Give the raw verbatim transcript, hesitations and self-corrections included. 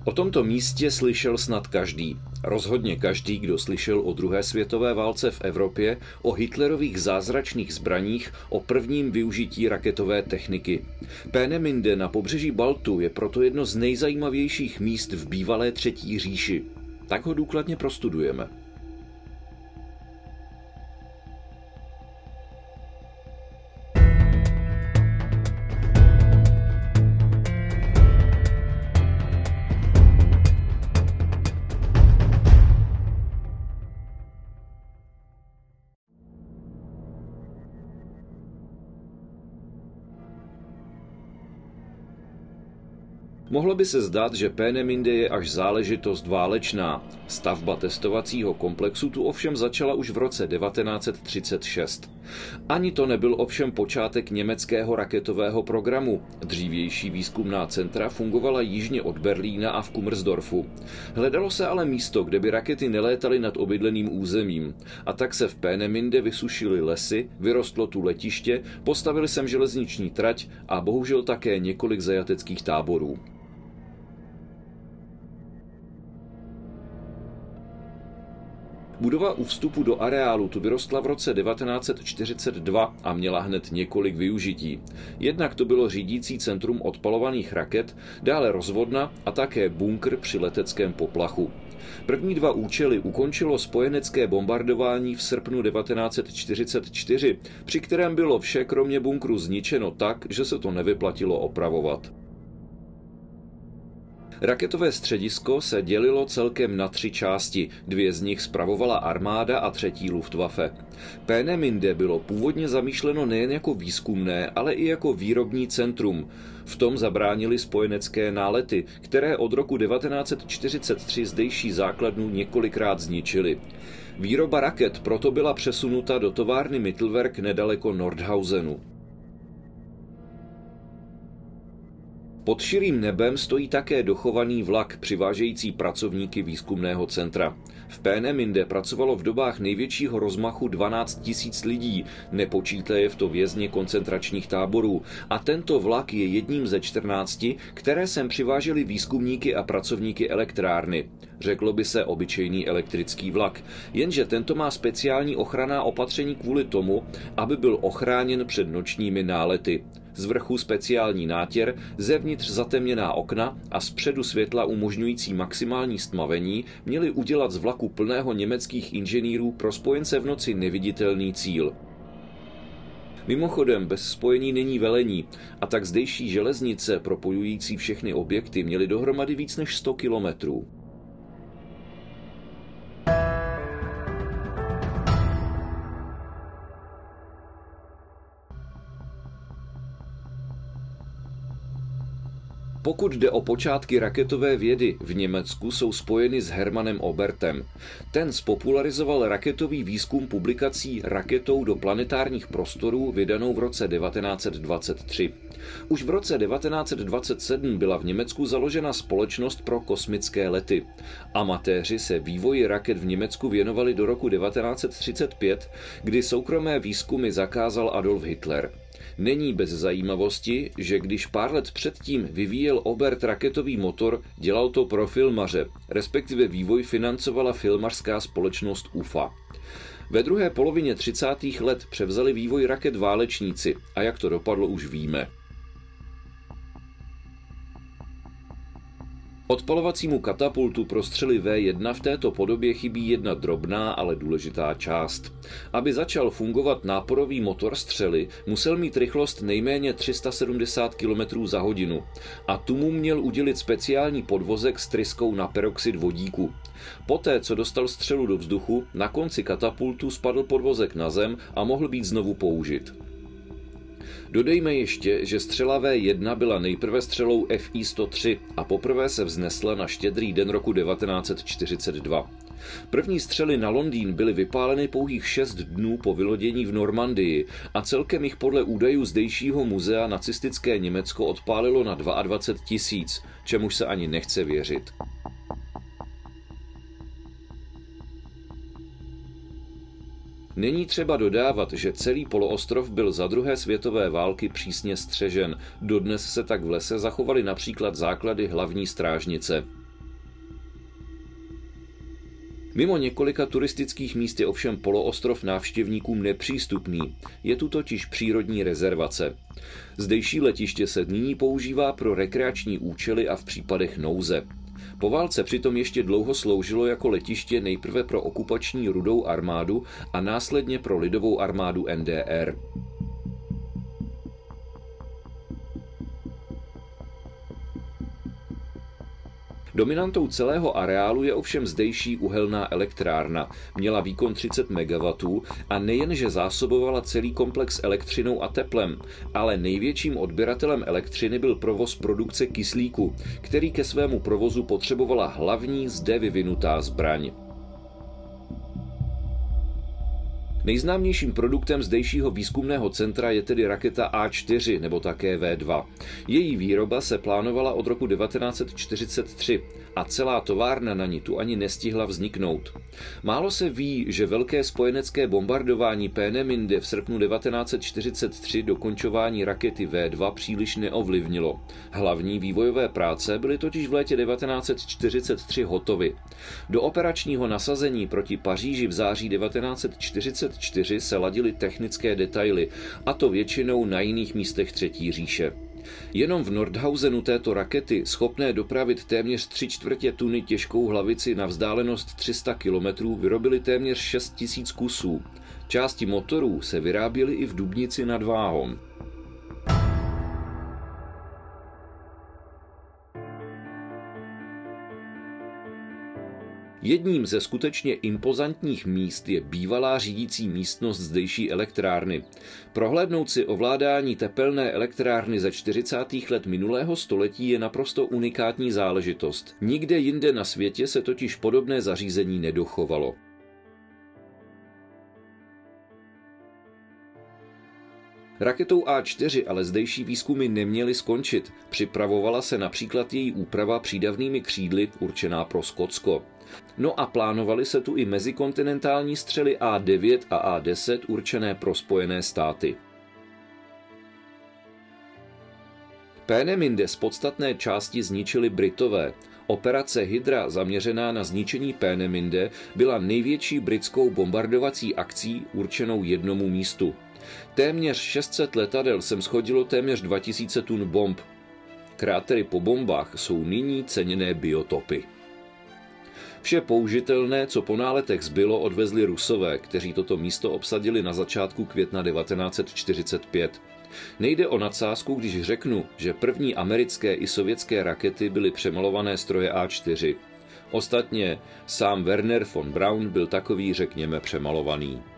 O tomto místě slyšel snad každý. Rozhodně každý, kdo slyšel o druhé světové válce v Evropě, o Hitlerových zázračných zbraních, o prvním využití raketové techniky. Peenemünde na pobřeží Baltu je proto jedno z nejzajímavějších míst v bývalé Třetí říši. Tak ho důkladně prostudujeme. Mohlo by se zdát, že Peenemünde je až záležitost válečná. Stavba testovacího komplexu tu ovšem začala už v roce devatenáct set třicet šest. Ani to nebyl ovšem počátek německého raketového programu. Dřívější výzkumná centra fungovala jižně od Berlína a v Kummersdorfu. Hledalo se ale místo, kde by rakety nelétaly nad obydleným územím. A tak se v Peenemünde vysušily lesy, vyrostlo tu letiště, postavili sem železniční trať a bohužel také několik zajateckých táborů. Budova u vstupu do areálu tu vyrostla v roce devatenáct set čtyřicet dva a měla hned několik využití. Jednak to bylo řídící centrum odpalovaných raket, dále rozvodna a také bunkr při leteckém poplachu. První dva účely ukončilo spojenecké bombardování v srpnu devatenáct set čtyřicet čtyři, při kterém bylo vše kromě bunkru zničeno tak, že se to nevyplatilo opravovat. Raketové středisko se dělilo celkem na tři části, dvě z nich spravovala armáda a třetí Luftwaffe. Peenemünde bylo původně zamýšleno nejen jako výzkumné, ale i jako výrobní centrum. V tom zabránili spojenecké nálety, které od roku devatenáct set čtyřicet tři zdejší základnu několikrát zničily. Výroba raket proto byla přesunuta do továrny Mittelwerk nedaleko Nordhausenu. Pod širým nebem stojí také dochovaný vlak přivážející pracovníky výzkumného centra. V Peenemünde pracovalo v dobách největšího rozmachu dvanáct tisíc lidí, nepočítaje v to vězně koncentračních táborů, a tento vlak je jedním ze čtrnácti, které sem přivážely výzkumníky a pracovníky elektrárny. Řeklo by se obyčejný elektrický vlak, jenže tento má speciální ochranná opatření kvůli tomu, aby byl ochráněn před nočními nálety. Z vrchu speciální nátěr, zevnitř zatemněná okna a zpředu světla umožňující maximální stmavení měli udělat z vlaku plného německých inženýrů pro spojence v noci neviditelný cíl. Mimochodem, bez spojení není velení, a tak zdejší železnice propojující všechny objekty měly dohromady víc než sto kilometrů. Pokud jde o počátky raketové vědy, v Německu jsou spojeny s Hermannem Obertem. Ten spopularizoval raketový výzkum publikací Raketou do planetárních prostorů vydanou v roce devatenáct set dvacet tři. Už v roce devatenáct set dvacet sedm byla v Německu založena Společnost pro kosmické lety. Amatéři se vývoji raket v Německu věnovali do roku devatenáct set třicet pět, kdy soukromé výzkumy zakázal Adolf Hitler. Není bez zajímavosti, že když pár let předtím vyvíjel Obert raketový motor, dělal to pro filmaře, respektive vývoj financovala filmařská společnost U F A. Ve druhé polovině třicátých let převzali vývoj raket válečníci a jak to dopadlo, už víme. Odpalovacímu katapultu pro střely V jedna v této podobě chybí jedna drobná, ale důležitá část. Aby začal fungovat náporový motor střely, musel mít rychlost nejméně tři sta sedmdesát kilometrů za hodinu a tu mu měl udělit speciální podvozek s tryskou na peroxid vodíku. Poté, co dostal střelu do vzduchu, na konci katapultu spadl podvozek na zem a mohl být znovu použit. Dodejme ještě, že střela V jedna byla nejprve střelou F I sto tři a poprvé se vznesla na Štědrý den roku devatenáct set čtyřicet dva. První střely na Londýn byly vypáleny pouhých šest dnů po vylodění v Normandii a celkem jich podle údajů zdejšího muzea nacistické Německo odpálilo na dvacet dva tisíc, čemuž se ani nechce věřit. Není třeba dodávat, že celý poloostrov byl za druhé světové války přísně střežen. Dodnes se tak v lese zachovaly například základy hlavní strážnice. Mimo několika turistických míst je ovšem poloostrov návštěvníkům nepřístupný, je tu totiž přírodní rezervace. Zdejší letiště se nyní používá pro rekreační účely a v případech nouze. Po válce přitom ještě dlouho sloužilo jako letiště nejprve pro okupační Rudou armádu a následně pro lidovou armádu N D R. Dominantou celého areálu je ovšem zdejší uhelná elektrárna. Měla výkon třicet megawattů a nejenže zásobovala celý komplex elektřinou a teplem, ale největším odběratelem elektřiny byl provoz produkce kyslíku, který ke svému provozu potřebovala hlavní zde vyvinutá zbraň. Nejznámějším produktem zdejšího výzkumného centra je tedy raketa A čtyři nebo také V dva. Její výroba se plánovala od roku devatenáct set čtyřicet tři a celá továrna na ní tu ani nestihla vzniknout. Málo se ví, že velké spojenecké bombardování Peenemünde v srpnu devatenáct set čtyřicet tři dokončování rakety V dva příliš neovlivnilo. Hlavní vývojové práce byly totiž v létě devatenáct set čtyřicet tři hotovy. Do operačního nasazení proti Paříži v září devatenáct set čtyřicet čtyři se ladily technické detaily, a to většinou na jiných místech Třetí říše. Jenom v Nordhausenu této rakety, schopné dopravit téměř tři čtvrtě tuny těžkou hlavici na vzdálenost tři sta kilometrů, vyrobili téměř šest tisíc kusů. Části motorů se vyráběly i v Dubnici nad Váhom. Jedním ze skutečně impozantních míst je bývalá řídící místnost zdejší elektrárny. Prohlédnout si ovládání tepelné elektrárny ze čtyřicátých let minulého století je naprosto unikátní záležitost. Nikde jinde na světě se totiž podobné zařízení nedochovalo. Raketou A čtyři ale zdejší výzkumy neměly skončit. Připravovala se například její úprava přídavnými křídly určená pro Skotsko. No a plánovaly se tu i mezikontinentální střely A devět a A deset určené pro Spojené státy. Peenemünde z podstatné části zničili Britové. Operace Hydra zaměřená na zničení Peenemünde byla největší britskou bombardovací akcí určenou jednomu místu. Téměř šest set letadel sem shodilo téměř dva tisíce tun bomb. Krátery po bombách jsou nyní ceněné biotopy. Vše použitelné, co po náletech zbylo, odvezli Rusové, kteří toto místo obsadili na začátku května devatenáct set čtyřicet pět. Nejde o nadsázku, když řeknu, že první americké i sovětské rakety byly přemalované stroje A čtyři. Ostatně sám Werner von Braun byl takový, řekněme, přemalovaný.